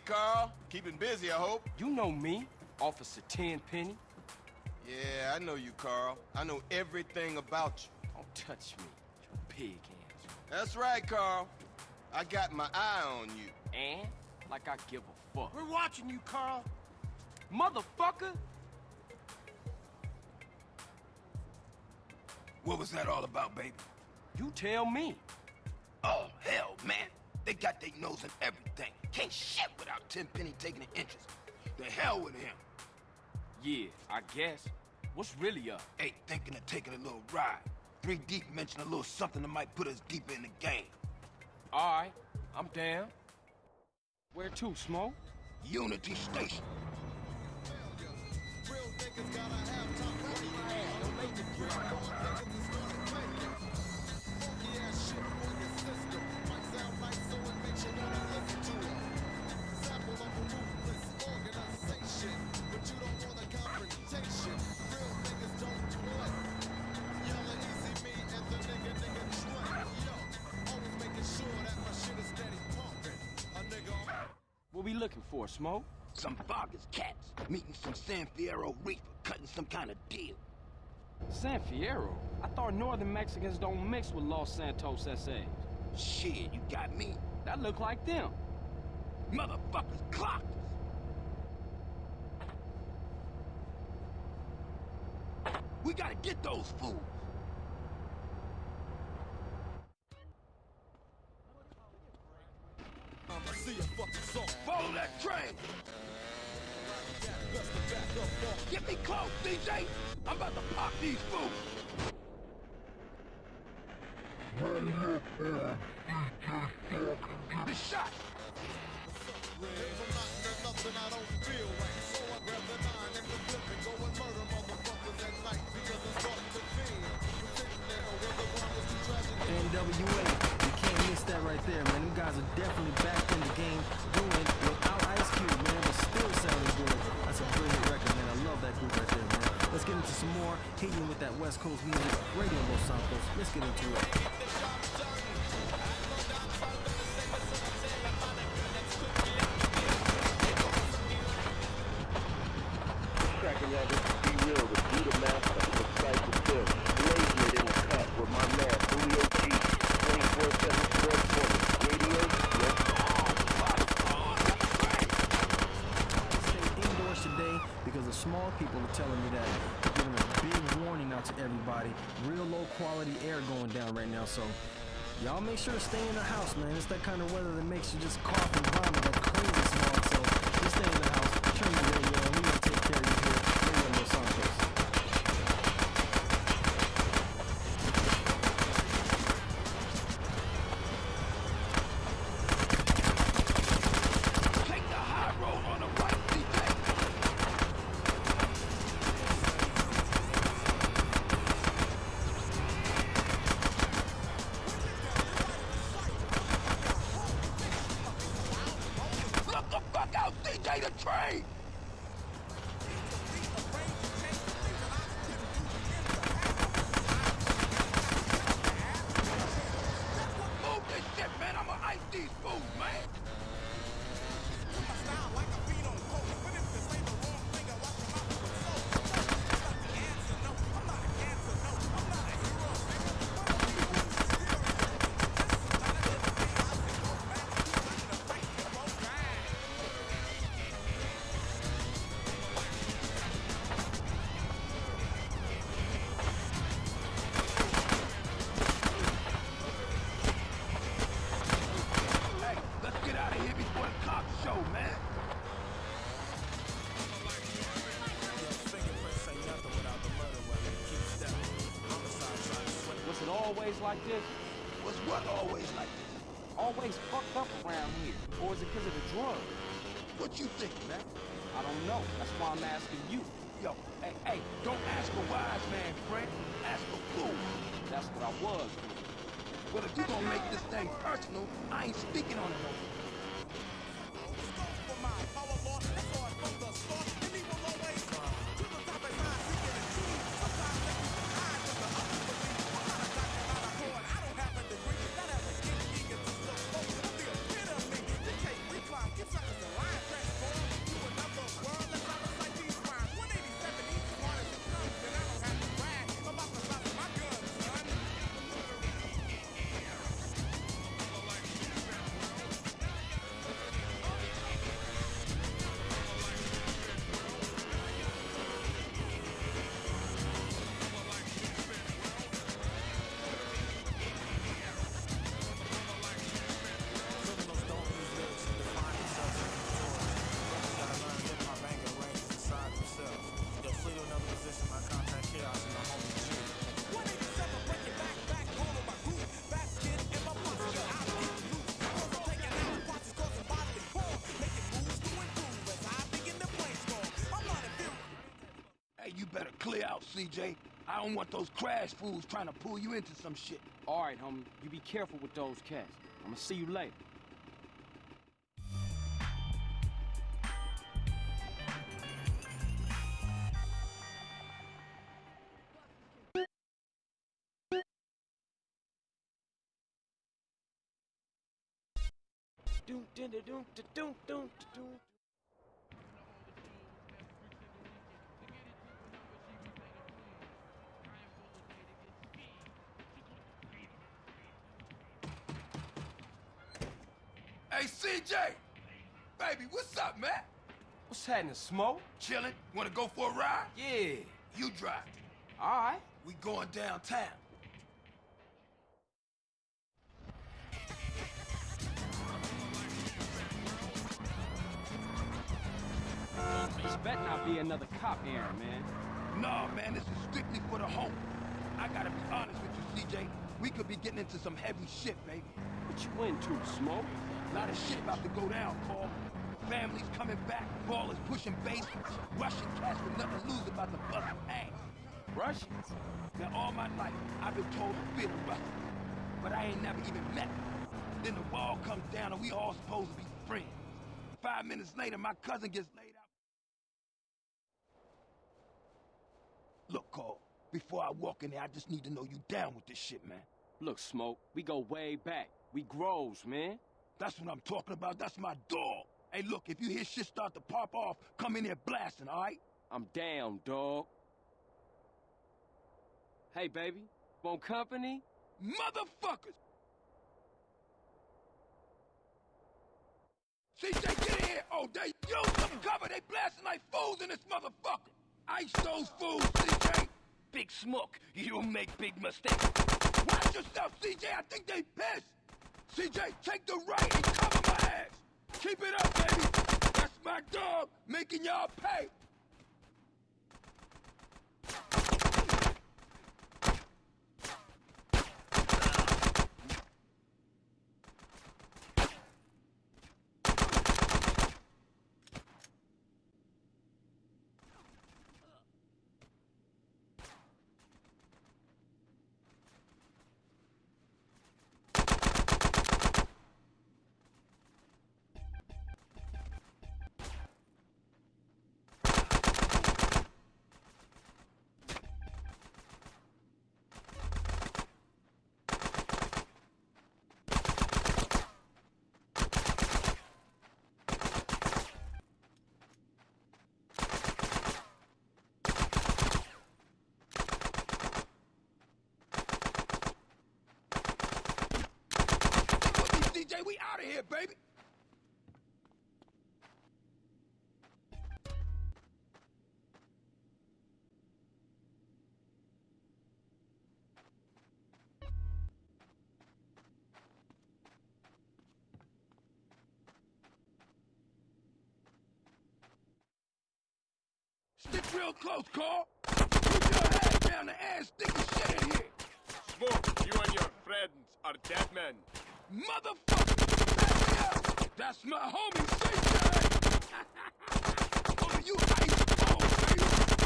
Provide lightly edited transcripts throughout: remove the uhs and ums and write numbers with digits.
Carl. Keeping busy, I hope. You know me, Officer Tenpenny. Yeah, I know you, Carl. I know everything about you. Don't touch me, you pig hands. That's right, Carl. I got my eye on you. And? Like I give a fuck. We're watching you, Carl. Motherfucker! What was that all about, baby? You tell me. Oh, hell, man. They got their nose in everything. Can't shit without Tenpenny taking an interest. The hell with him. Yeah, I guess. What's really up? Hey, thinking of taking a little ride. 3 Deep mentioned a little something that might put us deeper in the game. All right, I'm down. Where to, Smoke? Unity Station. Real niggas gotta have top don't make the dream going niggas and start faking. Funky ass shit for your system. Might sound nice, so it makes you wanna listen to it. Sample of a ruthless organization, but you don't want a confrontation. Real niggas don't play. Yelling easy me and the nigga Trey. Yo, always making sure that my shit is steady pumping. A nigga. What we looking for, Smoke? Some Vargas cats meeting some San Fierro reefer, cutting some kind of deal. San Fierro? I thought northern Mexicans don't mix with Los Santos SAs. Shit, you got me. That look like them. Motherfuckers clocked us. We gotta get those fools. I see a fucking song. Follow that train. Get me close, DJ. I'm about to pop these fools. The shot. If I'm not in nothing, I don't feel right. So I grab the 9 and the whip and go and murder motherfuckers at night because I'm starting to feel. Sitting there where the one was too tragic. NWA, you can't miss that right there, man. Them guys are definitely back in the game, doing without Ice Cube, man, but still sounding good. That's a brilliant record, man. I love that group right there, man. Let's get into some more, hitting with that West Coast music, Radio Los Santos. Let's get into it. Tracking that is Be Real, the Buddha Master, the Cycle Bill. Blazing it in the cut with my man, Julio G. 24/7 Sports Corner. Radio, yes. Stay indoors today because the small people are telling me that they're giving a big warning out to everybody. Real low quality air going down right now, so y'all make sure to stay in the house, man. It's that kind of weather that makes you just cough and vomit like crazy smog, so just stay in the house, turn the radio on, we gonna take care of you here. Radio Los Santos. Take the high road on the right, DJ. Look the fuck out, DJ, the train! Move this shit, man. I'ma ice these fools, man. Hey, let's get out of here before the cops show, man. Was it always like this? Was what always like this? Always fucked up around here? Or is it because of the drugs? What you think, man? I don't know. That's why I'm asking you. Yo, hey, don't ask a wise man, friend. Ask a fool. That's what I was doing. Well, if you gonna make this thing personal, I ain't speaking on it no more. Suckers alive. way out, CJ. I don't want those crash fools trying to pull you into some shit. All right, homie. You be careful with those cats. I'ma see you later. Hey, CJ! Baby, what's up, man? What's happening, Smoke? Chillin'? Wanna go for a ride? Yeah. You drive. All right. We going downtown. This better not be another cop errand, man. Nah, man, this is strictly for the home. I gotta be honest with you, CJ. We could be getting into some heavy shit, baby. What you into, Smoke? A lot of shit about to go down, Paul. Families coming back, ballers pushing base, Russian cats with nothing to lose about to bust some ass. Russians? Now, all my life, I've been told to fear the Russians, but I ain't never even met them. Then the wall comes down and we all supposed to be friends. 5 minutes later, my cousin gets laid out. Look, Carl, before I walk in there, I just need to know you down with this shit, man. Look, Smoke, we go way back. We grows, man. That's what I'm talking about. That's my dog. Hey, look, if you hear shit start to pop off, come in there blasting, all right? I'm down, dog. Hey, baby, want company? Motherfuckers! CJ, get in here! Oh, they use some cover! They blasting like fools in this motherfucker! Ice those fools, CJ! Big Smoke, you make big mistakes. Watch yourself, CJ! I think they pissed! CJ, take the right and cover my ass! Keep it up, baby! That's my dog, making y'all pay! CJ, we out of here, baby! Stick real close, Carl! Keep your head down the ass, sticky shit in here! Smoke, you and your friends are dead men. Motherfucker! Back me up! That's my homie, CJ! Oh, you ice cold, baby!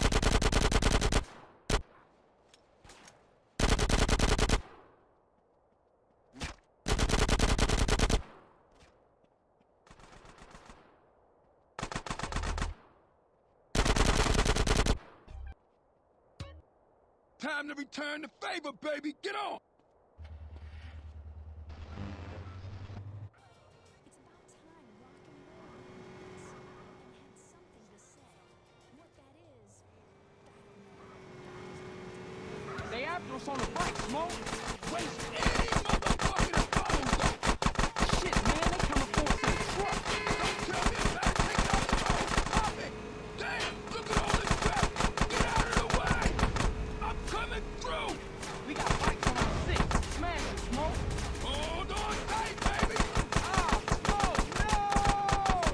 Time to return the favor, baby! Get on! They after us on the bike, Smoke. Waste any motherfucking phone! Shit, man, they coming for us in the truck. Don't tell me about it! Take it off the road! Stop it! Damn! Look at all this crap! Get out of the way! I'm coming through! We got bikes on our six. Smash it, Smoke. Hold on tight, baby! Ah, Smoke, no!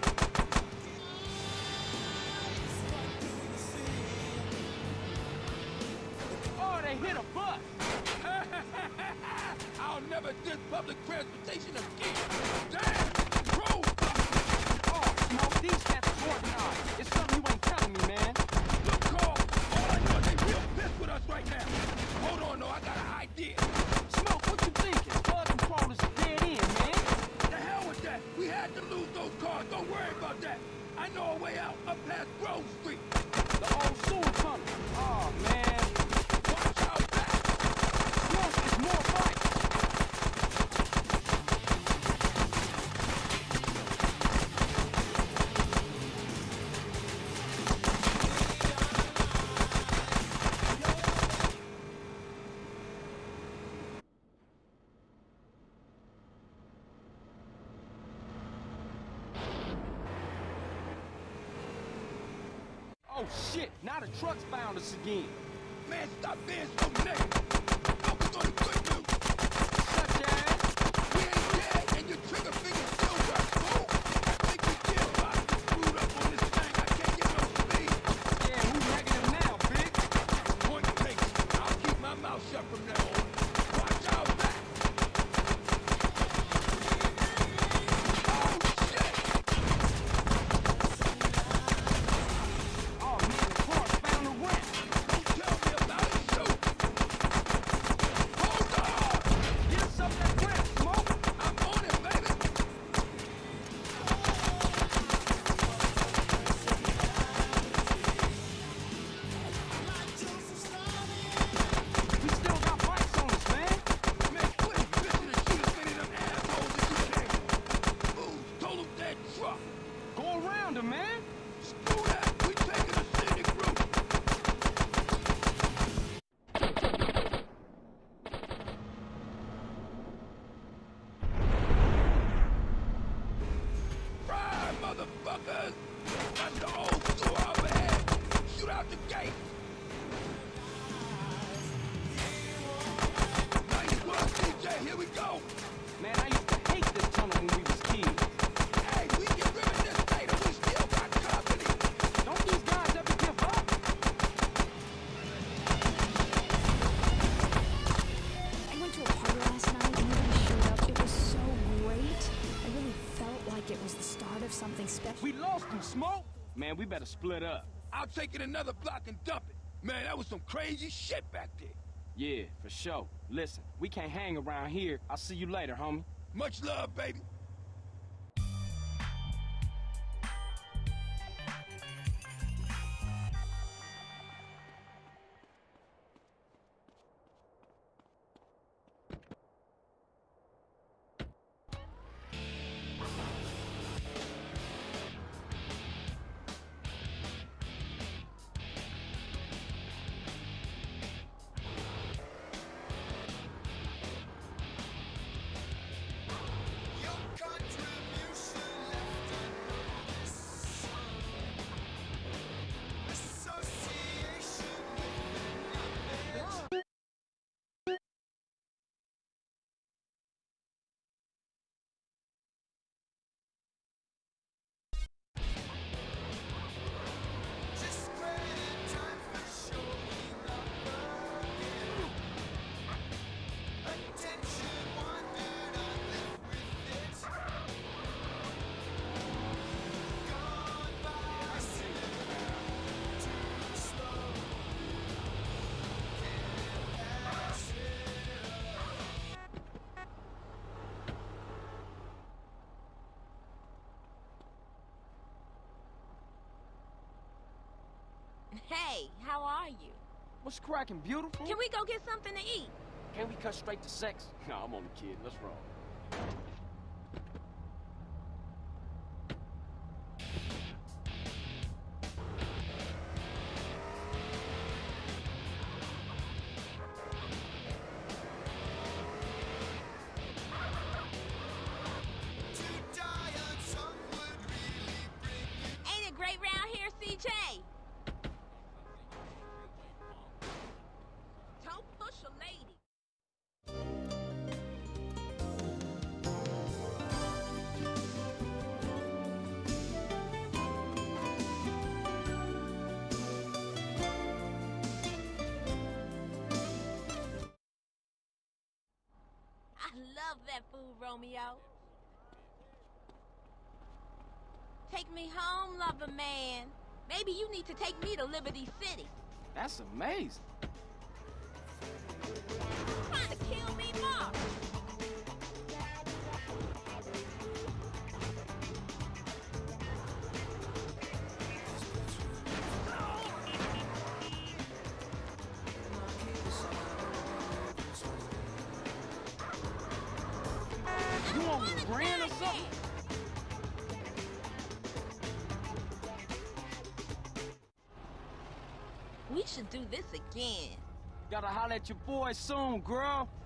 Oh, they hit a bus. I'll never diss public transportation again! Damn! Road! Oh, Smoke, these cats are organized. It's something you ain't telling me, man. Look, Carl, all I know I know a way out, up past Grove Street. The old sewer tunnel. Oh, man. Watch out back. Look, there's more fights. Oh, shit. Now the truck's found us again. Man, stop being so negative. Focus on the good news. Such as? We ain't dead, and your trigger finger still got cool. I think we did about it. Screwed up on this thing. I can't get no speed. Yeah, who's negative now, big? Point taken. I'll keep my mouth shut from now on. Watch out back. Oh, shit. Oh, man, the car's found a ramp. Don't tell me about it, shoot. Hold on. Get us up that ramp, Smoke. I'm on it, baby. We still got fights on us, man. Man, quit bitching and shoot as many of them assholes as you can. Ooh, total dead truck. Go around him, man. Screw that. We taking a scenic route. Ride, motherfuckers! That's the old sewer overhead. Shoot out the gate. Nice work, DJ. Here we go. Man, I used to hate this tunnel when we was kids. Hey, we get rid of this later. We still got company. Don't these guys ever give up? I went to a party last night and nobody showed up. It was so great. I really felt like it was the start of something special. We lost him, Smoke. Man, we better split up. I'll take it another block and dump it. Man, that was some crazy shit back there. Yeah, for sure. Listen, we can't hang around here. I'll see you later, homie. Much love, baby. Your contribution left unnoticed. Association with many men. Just great time for showing up again. Attention wandered, I left with it. Gone by, too slow. Can't pass it up. Hey, how are you? What's cracking, beautiful? Can we go get something to eat? Can we cut straight to sex? No, I'm only kidding. Let's roll. To die on some would really bring you. Ain't it great round here, CJ? Don't push a lady. I love that food, Romeo. Take me home, lover man. Maybe you need to take me to Liberty City. That's amazing. Trying to kill me more. on the rent or something? We should do this again. Gotta holler at your boy soon, girl.